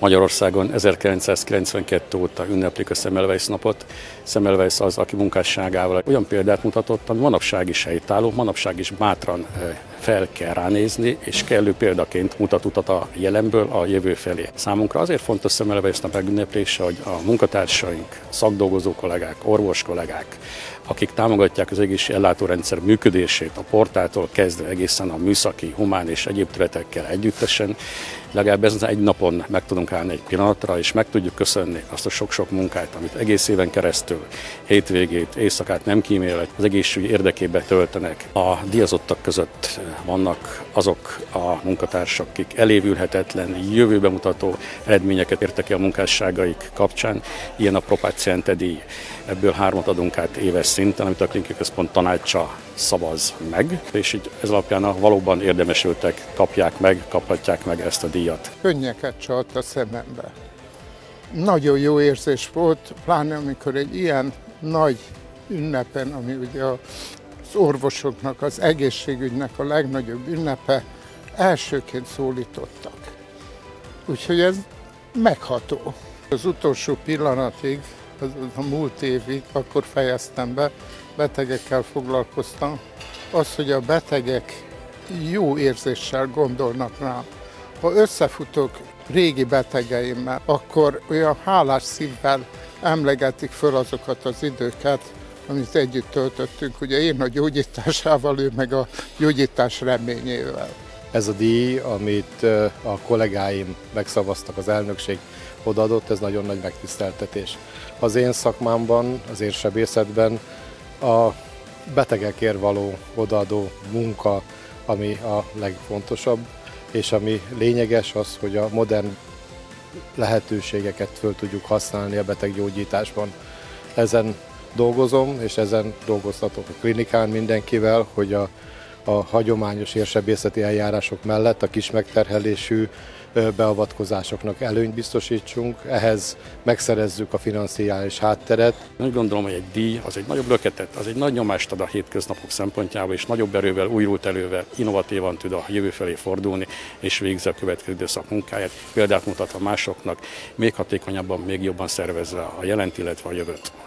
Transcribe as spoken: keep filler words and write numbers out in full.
Magyarországon ezerkilencszázkilencvenkettő óta ünneplik a Semmelweis napot. Semmelweis az, aki munkásságával olyan példát mutatott, ami manapság is helytálló, manapság is bátran fel kell ránézni, és kellő példaként mutat utat a jelenből a jövő felé. Számunkra azért fontos Semmelweis nap megünneplése, hogy a munkatársaink, szakdolgozó kollégák, orvos kollégák, akik támogatják az egészségügyi ellátórendszer működését, a portától kezdve egészen a műszaki, humán és egyéb területekkel együttesen, legalább ezen egy napon meg tudunk állni egy pillanatra, és meg tudjuk köszönni azt a sok-sok munkát, amit egész éven keresztül, hétvégét, éjszakát nem kímélet, az egészségügy érdekében töltenek. A díjazottak között vannak azok a munkatársak, akik elévülhetetlen, jövőbe mutató eredményeket értek el a munkásságaik kapcsán. Ilyen a Pro Patiente díj. Ebből hármat adunk át éves szinten, amit a Klinikai Központ tanácsa szavaz meg, és így ez alapján a valóban érdemesültek kapják meg, kaphatják meg ezt a díjat. Könnyeket csalt a szemembe. Nagyon jó érzés volt, pláne amikor egy ilyen nagy ünnepen, ami ugye az orvosoknak, az egészségügynek a legnagyobb ünnepe, elsőként szólítottak. Úgyhogy ez megható. Az utolsó pillanatig, az a múlt évig, akkor fejeztem be, betegekkel foglalkoztam. Az, hogy a betegek jó érzéssel gondolnak rám. Ha összefutok régi betegeimmel, akkor olyan hálás szívvel emlegetik föl azokat az időket, amit együtt töltöttünk, ugye én a gyógyításával, ő meg a gyógyítás reményével. Ez a díj, amit a kollégáim megszavaztak, az elnökség odaadott, ez nagyon nagy megtiszteltetés. Az én szakmámban, az én sebészetben a betegekért való odaadó munka, ami a legfontosabb, és ami lényeges az, hogy a modern lehetőségeket föl tudjuk használni a beteggyógyításban. Ezen dolgozom, és ezen dolgoztatok a klinikán mindenkivel, hogy a, a hagyományos érsebészeti eljárások mellett a kis megterhelésű beavatkozásoknak előnyt biztosítsunk, ehhez megszerezzük a financiális hátteret. Úgy gondolom, hogy egy díj az egy nagyobb löketet, az egy nagy nyomást ad a hétköznapok szempontjából, és nagyobb erővel, újult elővel, innovatívan tud a jövő felé fordulni, és végzi a következő időszak munkáját, példát mutatva másoknak, még hatékonyabban, még jobban szervezve a jelent, illetve a jövőt.